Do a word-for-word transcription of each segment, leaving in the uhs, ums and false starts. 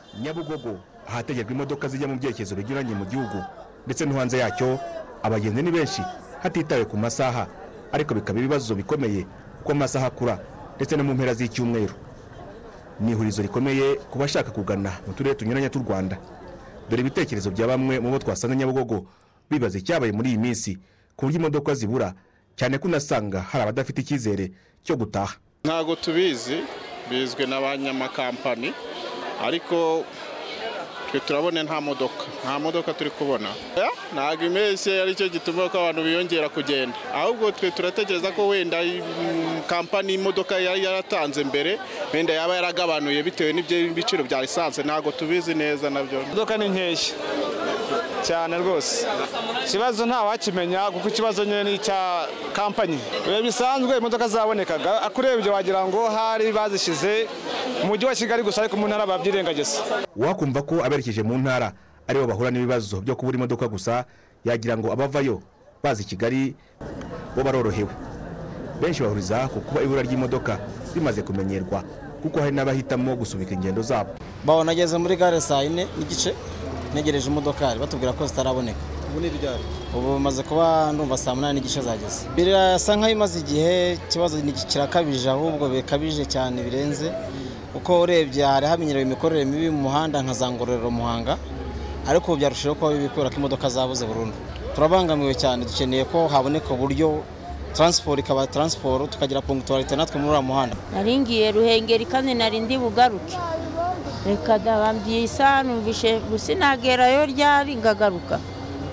Nyabugogo ahategerwa imodoka zijya mu byerekezo binyuranye mu gihugu ndetse no hanze yacyo, abagenzi ni benshi hatitawe ku masaha, ariko bikaba ibibazo bikomeye kuko amasaha akura ndetse no mu mpera z'icyumweru. Ni ihurizo rikomeye ku bashaka kugana mu turere tunyuranye tw'u Rwanda. Dore ibitekerezo bya bamwe mu bo twasanze Nyabugogo bibaza icyabaye muri iyi minsi ku buryo imodoka zibura, cyane ko unasanga hari abadafite icyizere cyo gutaha. Ntago tubizi, bizwe n'abanyamakampani, ariko twe turabona nta modoka nta modoka turi kubona. Ntago imeshye ari cyo gituma ko abantu biyongera kugenda, ahubwo twe turatekereza ko wenda kampani imodoka yari yaratanze mbere wenda yaba yaragabanuye bitewe n'ibiciro bya lisanse. Ntago tubizi neza nabyo. Imodoka ni nkeshya cyane rwose, ikibazo nta wakimenya kuko ikibazo nyine ni cya kampani. Biba bisanzwe imodoka zabonekaga, akurebye wagira ngo hari bazishize mu mujyi wa Kigali gusa, ariko mu ntara babyirengagiza. Wakumva ko aberekeje mu ntara aribo bahura n'ibibazo byo kubura imodoka gusa, yagira ngo abavayo bazi Kigali bo barorohewe. Benshi bahuriza ku kuba ibura ry'imodoka bimaze kumenyerwa, kuko hari n'abahitamo gusubika ingendo zabo. Bawo nageze muri gare saa yine n'igice negereje imodoka batubwira ko zitaraboneka. Ubu ni ryari? Ubu maze kuba ndumva saa munani n'igice zageze. Birasa nkaho imaze igihe, ikibazo ni kirakabije, ahubwo bikabije cyane birenze, uko urebye hari hamenyerewe imikorere mibi mu muhanda nka za Ngororero Muhanga, ariko byarushijeho kuba bibikora ko imodoka zabuze burundu. Turabangamiwe cyane, dukeneye ko haboneka uburyo transport ikaba transport tukagira punctuality natwe muri uriya muhanda. Naringiye Ruhengeri kandi narindi bugaruke, reka ndabambye isa numvishe gusinagerayo ryari ngagaruka.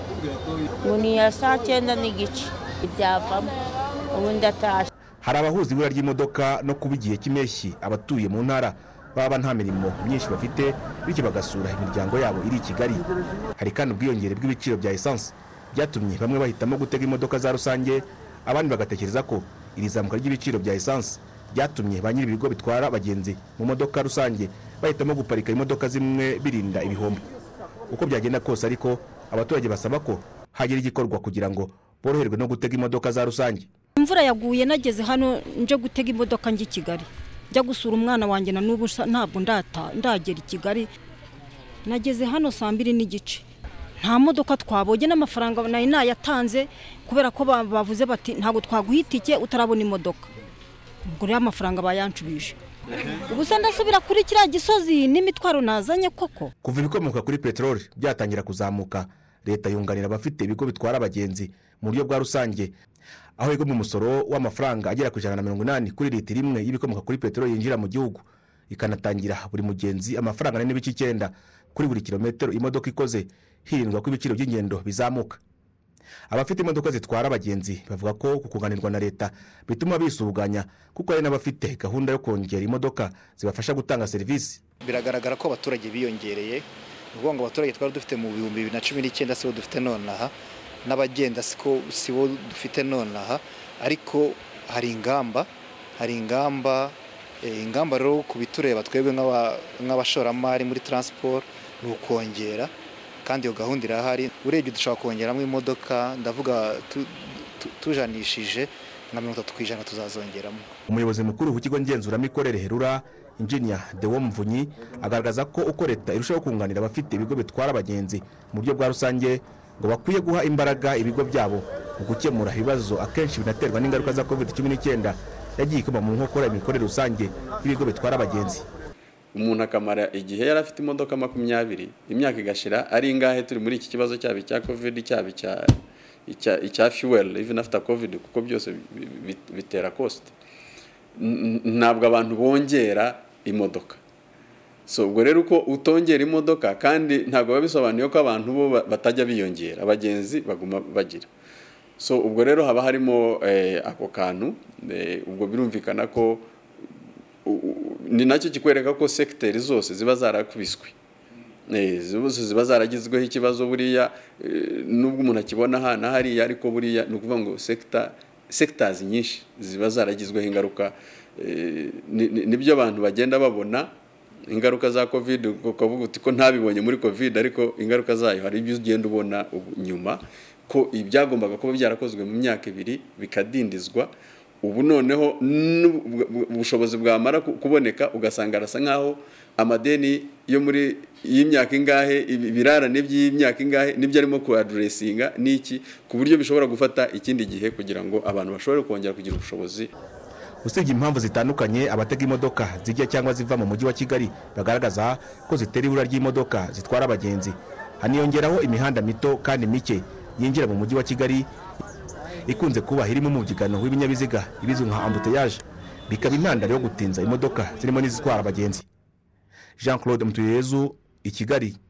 Uni ya saa cyenda n'igice ibyavamo ubu ndatashe. Hari abahuza ibura ry'imodoka no kuba igihe cy'impeshyi abatuye mu ntara baba nta mirimo myinshi bafite, bityo bagasura imiryango yabo iri i Kigali. Hari kandi ubwiyongere bw'ibiciro bya essence byatumye bamwe bahitamo gutega imodoka za rusange, abandi bagatekereza ko iri zamuka ry'ibiciro bya essence byatumye ba nyiri ibigo bitwara abagenzi mu modoka rusange bahitamo guparika imodoka zimwe birinda ibihombo. Uko byagenda kose ariko abaturage basaba ko hagira igikorwa kugira ngo boroherwe no gutega imodoka za rusange. Imvura yaguye nageze hano nje gutega imodoka ngi Kigali, njya gusura umwana wanjye na n'ubu ntabwo ndata ndagera i Kigali. Nageze hano saa mbiri n'igice, nta modoka twabonye, n'amafaranga nayo nayatanze kubera ko bavuze bati ntago twaguhitike utarabona imodoka. Ubwo rero amafaranga bayanshubije. Ubu se ndasubira kuri kiriya gisozi n'imitwaro nazanye koko. Kuva ibikomoka kuri peteroli byatangira kuzamuka, leta yunganira abafite ibigo bitwara abagenzi mu buryo bwa rusange, aho igomba umusoro w'amafaranga agera ku ijana na mirongo inani kuri litiro imwe y'ibikomoka kuri peteroli yinjira mu gihugu, ikanatangira buri mugenzi amafaranga n'ibice icyenda kuri buri kilometero imodoka ikoze, hirindwa ko ibiciro by'ingendo bizamuka. Abafite imodoka zitwara abagenzi bavuga ko kukunganirwa na leta bituma bisuganya, kuko hari n'abafite gahunda yo kongera imodoka zibafasha gutanga serivisi. Biragaragara ko abaturage biyongereye, ubwo ngo abaturage twari dufite mu bihumbi bibiri na cumi n'icyenda sibo dufite nonaha, n'abagenda siko sibo dufite nonaha, ariko hari ingamba hari ingamba ingamba rero kubitureba twebwe nk'abashoramari muri transport ni ukongera, kandi iyo gahunda irahari. Urebye dushaka kongeramo imodoka, ndavuga tujanishije nka mirongo itatu ku ijana tuzazongeramo. Umuyobozi mukuru w'ikigo ngenzuramikorere Rura, Engineer Dewo Muvunyi, agaragaza ko uko leta irushaho kunganira abafite ibigo bitwara abagenzi mu buryo bwa rusange, ngo bakwiye guha imbaraga ibigo byabo mu gukemura ibibazo akenshi binaterwa n'ingaruka za covid cumi n'icyenda yagiye ikoma mu nkokora imikorere rusange y'ibigo bitwara abagenzi. Umuntu akamara igihe yari afite imodoka makumyabiri, imyaka igashira ari ingahe turi muri iki kibazo cyabi cya covid cyabi cya icya fuel even after covid, kuko byose bitera cost. Ntabwo abantu bongera imodoka, so ubwo rero uko utongera imodoka kandi ntabwo babisobanuye ko abantu bo batajya biyongera, abagenzi baguma bagira. So ubwo rero haba harimo eh, ako kantu eh, ubwo birumvikana ko ni nacyo kikwereka ko secteur zose ziba zarakubiswe, eh zose ziba zaragizweho ikibazo buriya, nubwo umuntu akibona hana hariya, ariko buriya ni ukuvuga ngo sector sectors nyinshi ziba zaragizweho ingaruka. Nibyo abantu bagenda babona ingaruka za covid, ukavuga uti ko ntabibonye muri covid, ariko ingaruka zayo hari ibyo ugenda ubona nyuma ko ibyagombaga kuba byarakozwe mu myaka ibiri bikadindizwa. Ubu noneho ubushobozi bwamara kuboneka ugasanga arasa nkaho amadeni yo muri y'imyaka ingahe, ibirarane by'imyaka ingahe nibyo arimo ku addressinga niki, ku buryo bishobora gufata ikindi gihe kugira ngo abantu bashobore kongera kugira ubushobozi. Usibye impamvu zitandukanye abatega imodoka zijya cyangwa ziva mu mujyi wa Kigali bagaragaza ko zitera ibura ry'imodoka zitwara abagenzi, haniyongeraho imihanda mito kandi mike yinjira mu mujyi wa Kigali ikunze kuba irimo umubyigano w'ibinyabiziga ibizwi nka embouteillage, bikaba intandaro yo gutinza imodoka zirimo n'izitwara abagenzi. Jean Claude Mutuyezu, i Kigali.